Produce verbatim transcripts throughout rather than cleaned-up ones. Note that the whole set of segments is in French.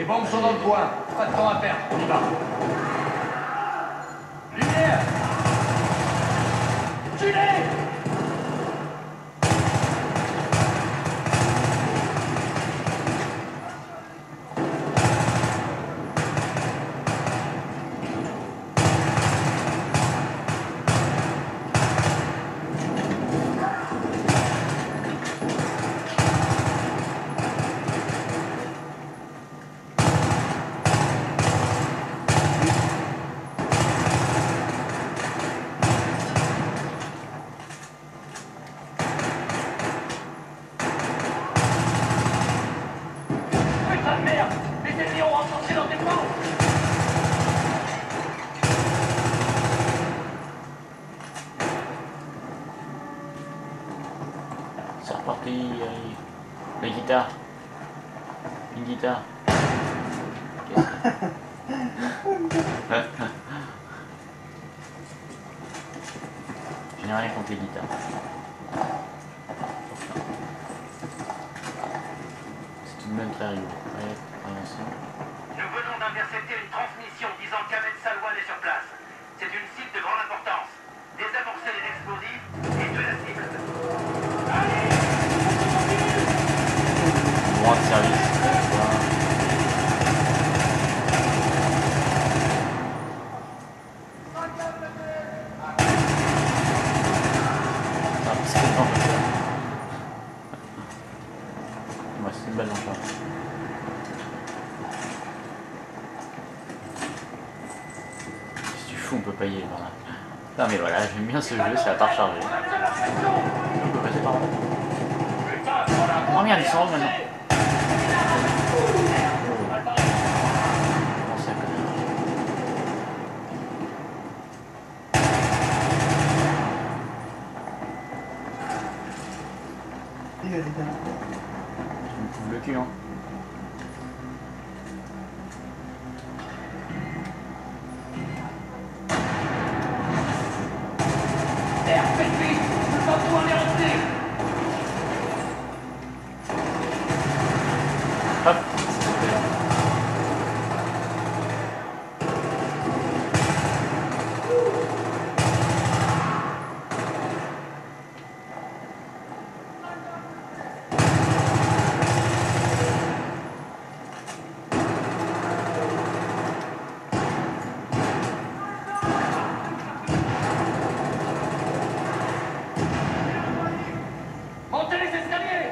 Les bombes sont dans le coin. Pas de temps à perdre. On y va. Lumière! Tuez! C'est reparti, allez. La guitare. Une guitare. Je n'ai rien contre les guitares. C'est tout de même très rigolo. Allez, avançons. Nous venons d'intercepter une transmission disant qu'Ahmed Salwan est sur place. C'est une cible de grande importance. Désamorcer les explosifs et tuer la cible. Allez! Droit de service. Ah, c'est le temps de faire. Ouais, c'est une balle dans le champ. Si tu fous, on peut pas y aller par là. Non mais voilà, j'aime bien ce jeu, c'est à part charger. On peut passer par là. Oh merde, ils sont hors maintenant. Il y a des gars. Je me fous le cul, hein. Terre, faites vite! Je peux pas pouvoir les rentrer! Hop. Montez les escaliers!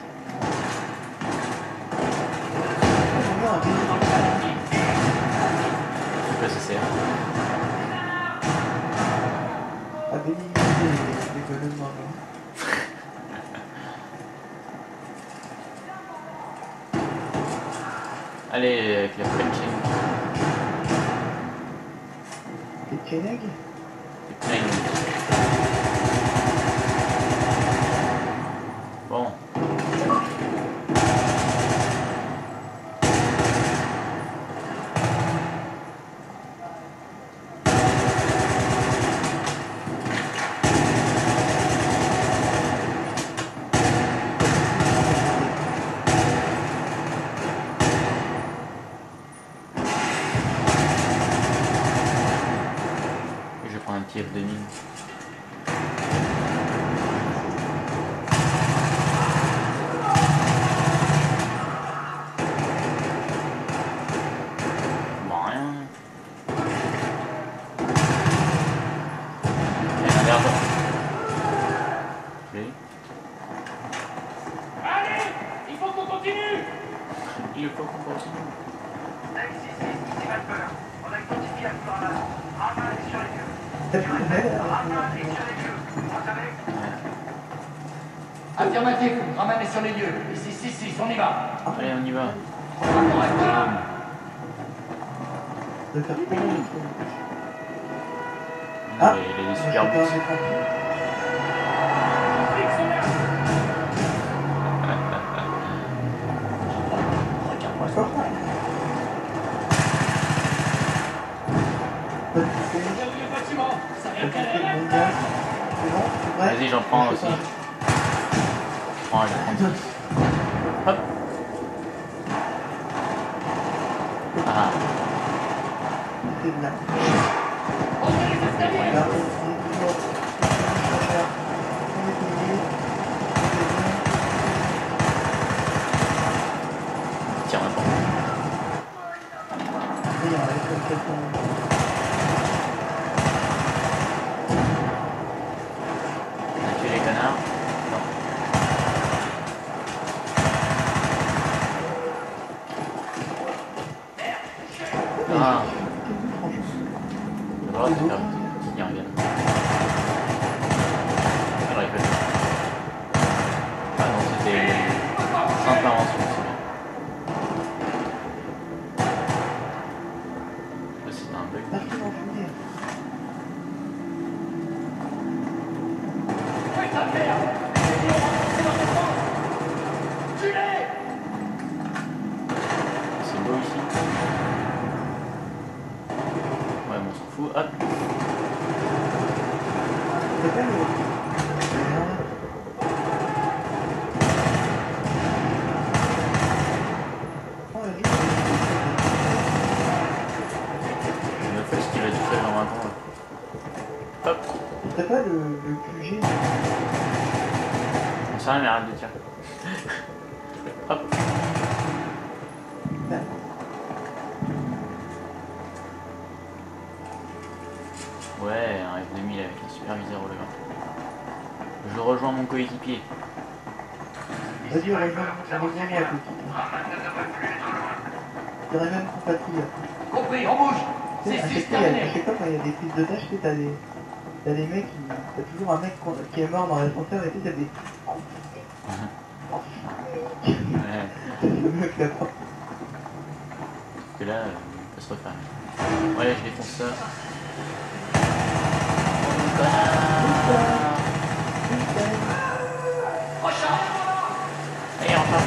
Je sais pas si c'est. Avec des des colonnes marron. Allez, avec la Frenching. Des Keneg. Bon. Je vais prendre un petit F deux mille. Bon, rien. Et un verre d'eau. Oui. Allez! Il faut qu'on continue! Il faut qu'on continue. six six six, ici Viper. On a identifié un Rama. Rama est sur les lieux. T'as plus de verre. Rama est sur les lieux. Vous savez? Affirmatif, Raman est sur les lieux. Ici, six six, on y va. Allez, on y va. Ramon, reste là. De faire quoi? Ah, il a des super j'ai boots. pas- j'ai pas- Regarde-moi ça. D'accord. Pas de J'ai perdu le bâtiment. Ça vient de Mon caler. gars. C'est bon? C'est vrai? Vas-y, j'en prends Je aussi. sais pas. Je prends, je prends six. Hop. côté de là. Montez les escaliers. Là, on est toujours. On va faire. On est payé. Tiens, maintenant. Et il y a comme quelqu'un. On a tué les connards. Non. Ah. Le bras, c'est perdu. Il y a un gars. Alors, il peut le Ah non, c'était simple invention, c'est bien. Là, c'est un bug. Partout en fumée. Putain de merde. Les lions avancés dans cette bande. Tuez-les. C'est beau ici. Ouais, bon, on s'en fout. Hop. C'est pas le. Oh, la vie. Je me fais ce qu'il a dû faire dans vingt ans. Là. Hop. C'est pas le, le Q G. On sait rien, mais arrête de tirer. Hop. Là. Ouais, un F deux mille avec un superviseur au lever. Je rejoins mon coéquipier. Vas-y, rejoins, rejoins-moi, petit. Rahman ne devrait plus être loin. Je dirais même compatriote. Compris, on bouge. Tu sais, C'est à six chaque fois, il y a- à terminé. chaque fois, quand il y a des prises d'otages, tu sais, t'as des, t'as des mecs qui, t'as toujours un mec qu'on- qui est mort dans l'ascenseur et tu sais, t'as des, Ouais. le mec là-bas. Parce que là, euh, il peut se refaire. Ouais, je défonce ça. Oh, connard. Recharge. Allez, enfin.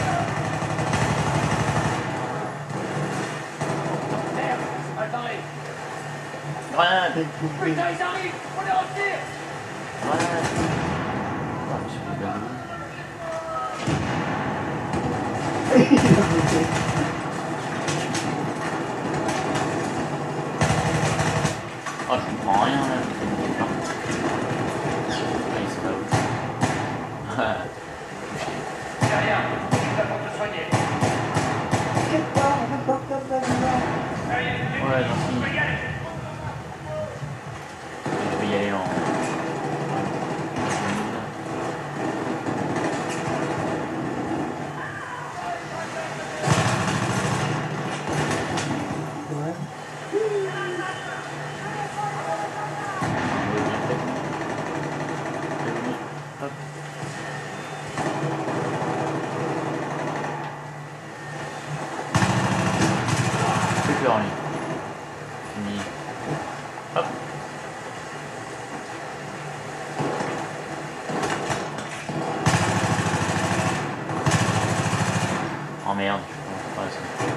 Merde. Attendez. Grenade. Putain, ils arrivent. On les retire. Grenade. Oh, je me suis fait gagner. Oh, je comprends rien là. Ah, ils sont là où C'est rien. Je suis là pour te soigner. T'inquiète pas, on va sortir de la maison. Ouais, gentil. Je vais y aller en... Ouais. Hop. Plus peur, lui. Fini. Hop. Oh merde, je peux pas rester.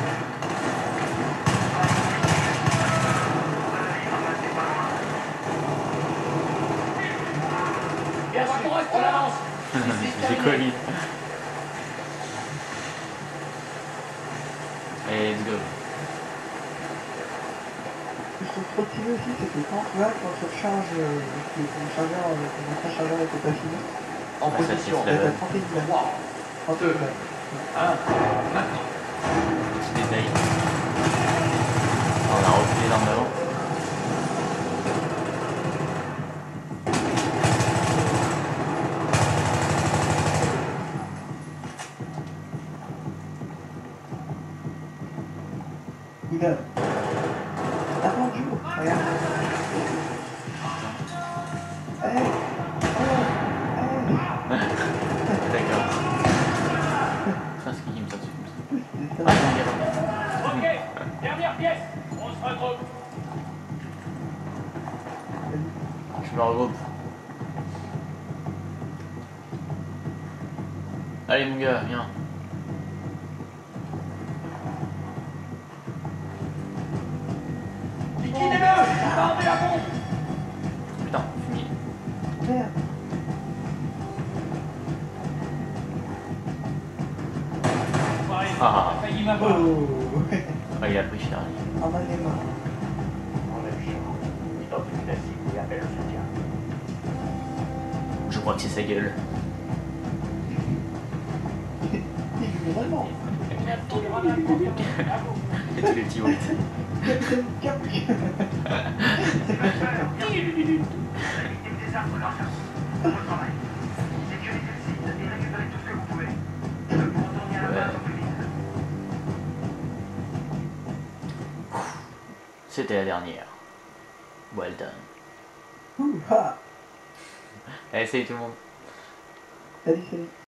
Bien sûr, on avance. J'ai collé. Allez, let's go. Ce qui est trop stylé aussi, c'est que quand tu vois, quand tu recharges, euh, que ton chargeur, euh, ton ancien chargeur était pas fini, En Ouais, ça, position. c'est là, la- t'as trente et une balles. trois, trente et une balles. un. Maintenant. Petit détail. On a reculé dans le avant. Il a... Attends, du coup, regarde. Hey! Hey! D'accord. Putain, ce qui me tire dessus comme ça. Hey! Ah, il y a un gars. Ok. Dernière pièce. On se retrouve. Je me regroupe. Allez mon gars, viens. Liquidez-le. Bardez la bombe. Putain, fini. Merde! Ouais, Ah. il a failli m'avoir. Oh! Ah, il a pris cher. lui. En mal les mains. que c'est sa gueule. Il joue vraiment. Et tous les petits bruits. Capitaine Capuc. La victime des arbres grâce à vous. Bon travail. Sécurisez le site et récupérez tout ce que vous pouvez. Vous retournez à la base au plus vite. C'était la dernière. Well done. Ouh, ah. Allez, salut tout le monde. Salut, salut.